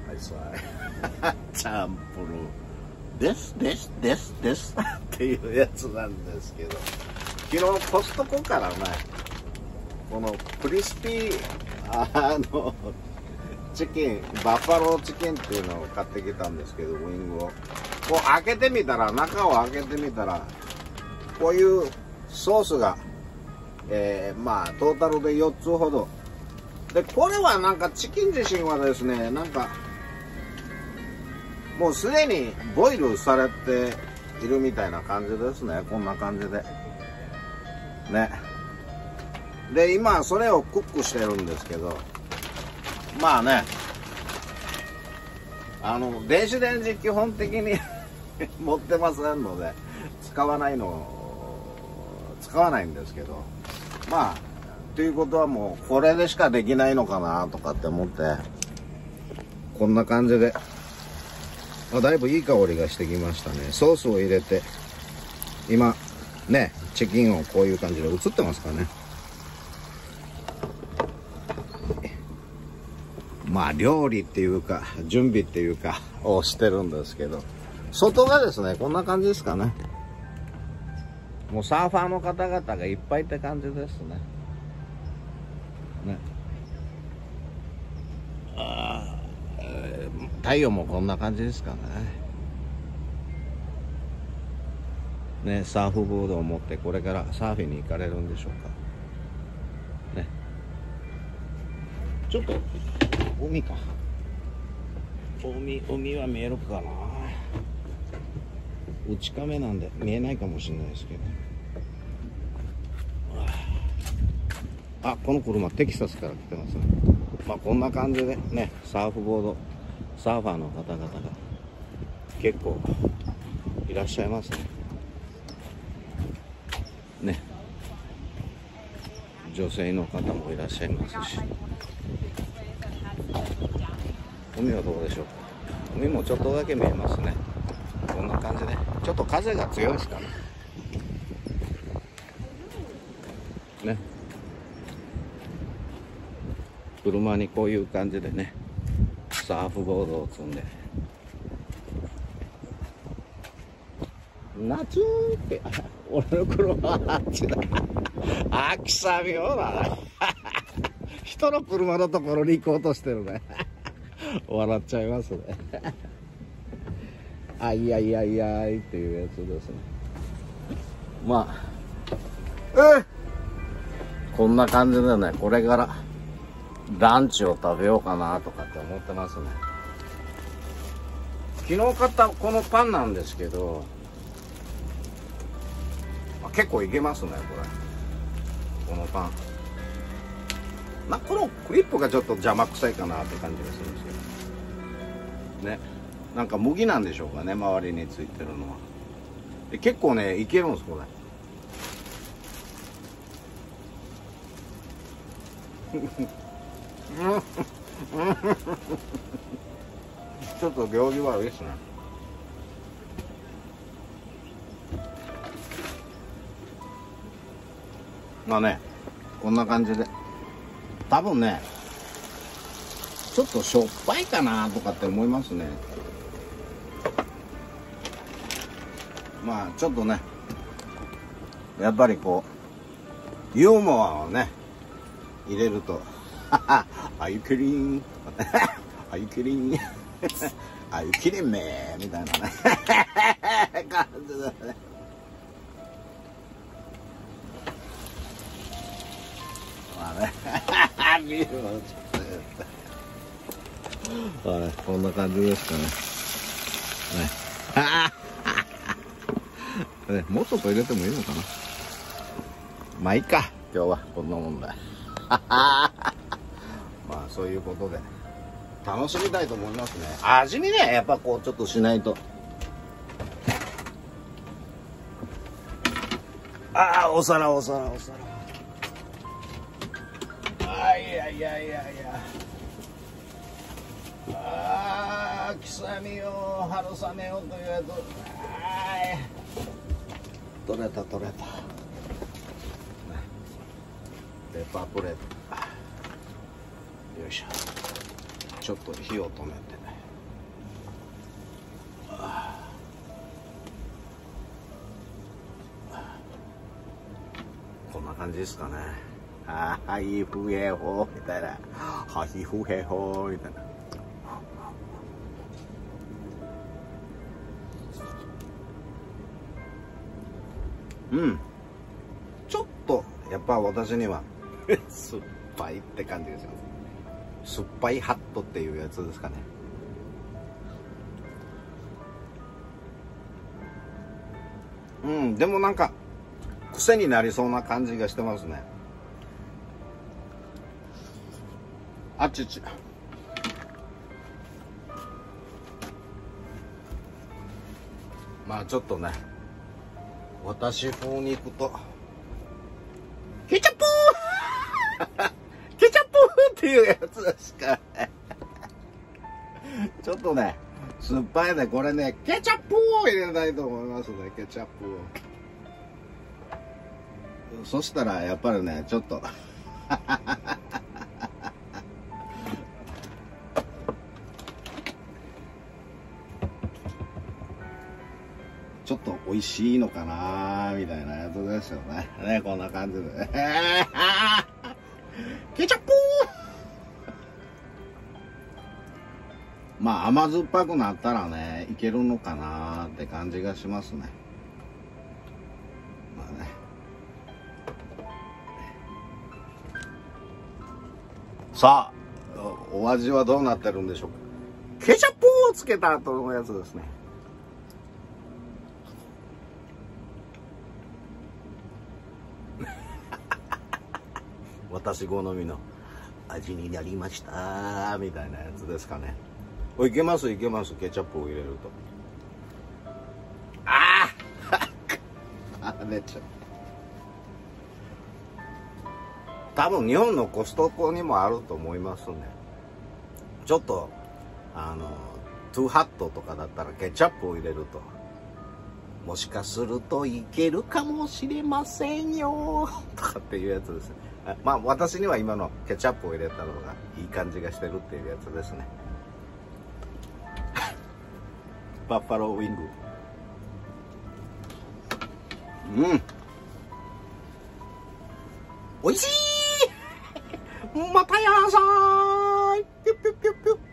いつはチャンプルですっていうやつなんですけど、昨日コストコからね、このクリスピーチキン、バッファローチキンっていうのを買ってきたんですけど、ウィングをこう開けてみたら、中を開けてみたらこういうソースが、まあトータルで4つほどで、これはなんかチキン自身はですね、なんかもうすでにボイルされているみたいな感じですね。こんな感じでね。で今それをクックしてるんですけど、まあね、電子レンジ基本的に持ってませんので使わないんですけど、まあということはもうこれでしかできないのかなとかって思って、こんな感じでだいぶいい香りがしてきましたね。ソースを入れて今ね、チキンをこういう感じで映ってますかね。まあ料理っていうか準備っていうかをしてるんですけど、外がですねこんな感じですかね。もうサーファーの方々がいっぱいって感じですね。太陽もこんな感じですかね。サーフボードを持ってこれからサーフィンに行かれるんでしょうかね。ちょっと海か、海は見えるかな。内カメなんで見えないかもしれないですけど、あ、この車テキサスから来てますね。まあこんな感じでね、サーフボードサーファーの方々が結構いらっしゃいますね。女性の方もいらっしゃいますし、海はどうでしょうか。海もちょっとだけ見えますね。こんな感じでちょっと風が強いですかね。車にこういう感じでね、サーフボードを積んで、夏って俺の車はあっちだ。あきさみよな。人の車のところに行こうとしてるね。笑っちゃいますね。あいやいやいやいっていうやつですね。まあこんな感じでね、これからランチを食べようかなとかって思ってますね。昨日買ったこのパンなんですけど、結構いけますねこのパン。このクリップがちょっと邪魔くさいかなって感じがするんですけどね。なんか麦なんでしょうかね、周りについてるのは。で結構ねいけるんですこれ。ちょっと行儀悪いですね。まあね、こんな感じで多分ねちょっとしょっぱいかなとかって思いますね。まあちょっとね、やっぱりこうユーモアをね入れるとあゆきりんあゆきりんあゆきりんめみたいなね感じだね。まあねビールをちょっとこんな感じですかね。ね、もうちょっと入れてもいいのかな。まあいいか、今日はこんなもんだ。まあそういうことで楽しみたいと思いますね。味見ね、やっぱこうちょっとしないと。お皿。いや臭みよ春雨よというやつ。取れたペッパープレート。よいしょ。ちょっと火を止めてね。 感じですかね。はいふへほみたいな、はひふへほみたいな。ちょっとやっぱ私には酸っぱいって感じがします。酸っぱいハットっていうやつですかね。でもなんか癖になりそうな感じがしてますね。あっちち。まあちょっとね、私風に行くとケチャップケチャップっていうやつですかちょっとね酸っぱいね。これね、ケチャップを入れないと思いますね。ケチャップを。そしたらやっぱりね、ちょっとちょっと美味しいのかなみたいなやつですよね。ね、こんな感じでケチャップまあ甘酸っぱくなったらね、いけるのかなって感じがしますね。まあね。さあ、お味はどうなってるんでしょうか。ケチャップをつけた後のやつですね。私好みの味になりましたみたいなやつですかね。いけますいけます。ケチャップを入れると。出ちゃう。多分日本のコストコにもあると思いますね。ちょっとトゥーハットとかだったらケチャップを入れると、もしかするといけるかもしれませんよとかっていうやつですね。まあ私には今のケチャップを入れたのがいい感じがしてるっていうやつですね。バッファローウィング。おいしいまたやーさーい。ピュッピュッピュッピュッ。